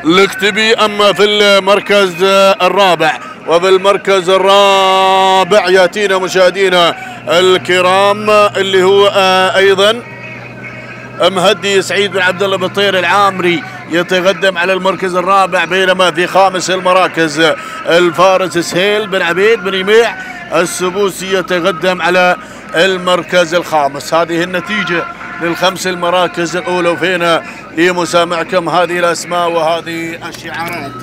الاكتبي. أما في المركز الرابع، وفي المركز الرابع يأتينا مشاهدينا الكرام اللي هو أيضا مهدي سعيد بن عبد الله بالطير العامري يتقدم على المركز الرابع، بينما في خامس المراكز الفارس سهيل بن عبيد بن يميع السبوسي يتقدم على المركز الخامس. هذه النتيجة للخمس المراكز الأولى، وفينا لمسامعكم هذه الأسماء وهذه الشعارات.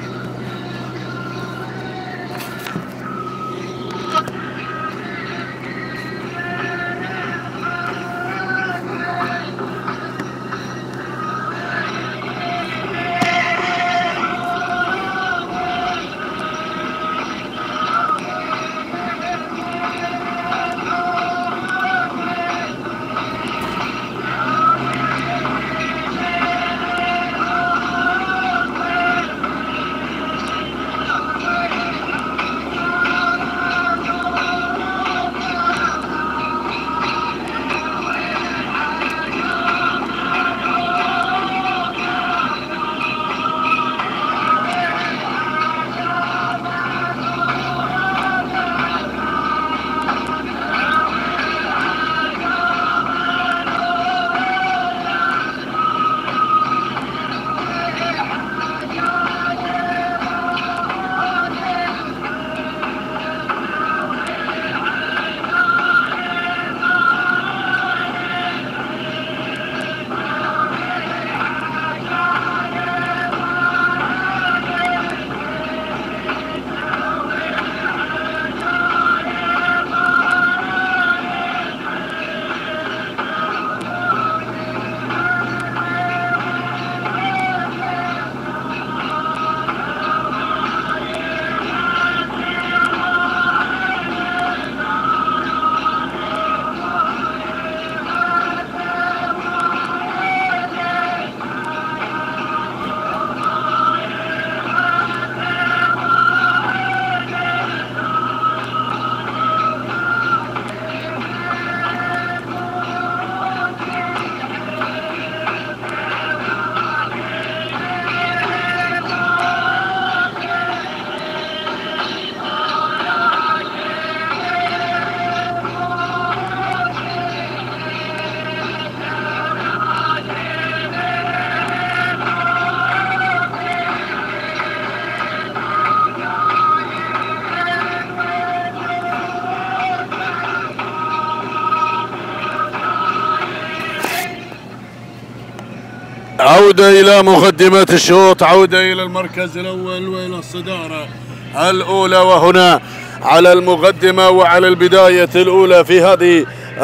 عودة إلى مقدمة الشوط، عودة إلى المركز الأول وإلى الصدارة الأولى، وهنا على المقدمة وعلى البداية الأولى في هذه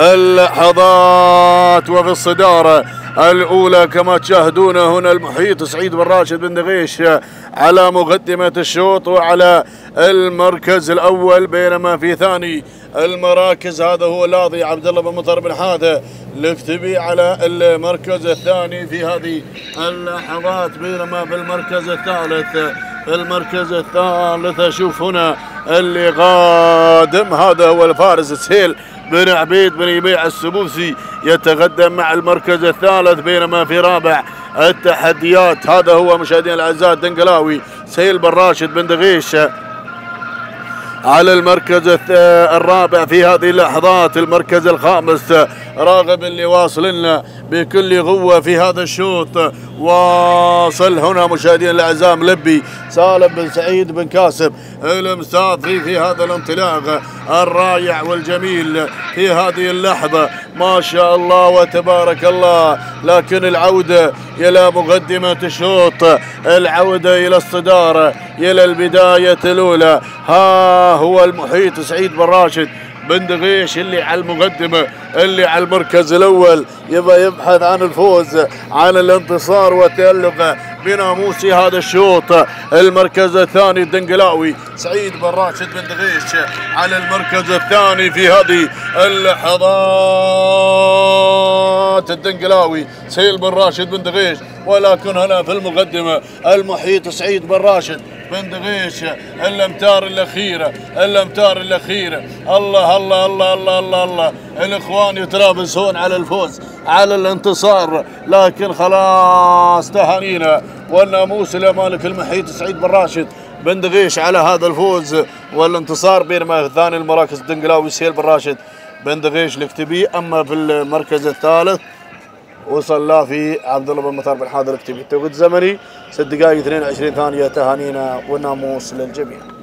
اللحظات وفي الصدارة الأولى كما تشاهدون هنا المحيط سعيد بن راشد بن دغيش على مقدمة الشوط وعلى المركز الأول، بينما في ثاني المراكز هذا هو لاضي عبد الله بن مطر بن حاده الاكتبي على المركز الثاني في هذه اللحظات، بينما في المركز الثالث اشوف هنا اللي قادم هذا هو الفارس سهيل بن عبيد بن يميع السبوسي يتقدم مع المركز الثالث، بينما في رابع التحديات هذا هو مشاهدينا الاعزاء الدنقلاوي سهيل بن راشد بن دغيش على المركز الرابع في هذه اللحظات. المركز الخامس راغب اللي واصل لنا بكل قوة في هذا الشوط، واصل هنا مشاهدينا الاعزاء ملبي سالم بن سعيد بن كاسب المساطري في هذا الانطلاق الرائع والجميل في هذه اللحظة، ما شاء الله وتبارك الله. لكن العودة إلى مقدمة الشوط، العودة إلى الصدارة، إلى البداية الأولى، ها هو المحيط سعيد بن راشد بن دغيش اللي على المقدمة، اللي على المركز الأول يبغى يبحث عن الفوز، عن الانتصار والتألق بناموس هذا الشوط. المركز الثاني الدنقلاوي سعيد بن راشد بن دغيش على المركز الثاني في هذه اللحظات، الدنقلاوي سهيل بن راشد بن دغيش، ولكن هنا في المقدمة المحيط سعيد بن راشد بن دغيش. الامتار الاخيره، الامتار الاخيره، الله الله الله الله الله الله، الاخوان يتنافسون على الفوز على الانتصار، لكن خلاص تهانينا والناموس لمالك المحيط سعيد بن راشد بن دغيش على هذا الفوز والانتصار، بينما ثاني المراكز الدنقلاوي سهيل بن راشد بن دغيش الكتبي. اما في المركز الثالث وصل له في عبد الله بن مطار بن حاضر الكتبي. التوقيت الزمني 6 دقائق 22 ثانيه. تهانينا والناموس للجميع.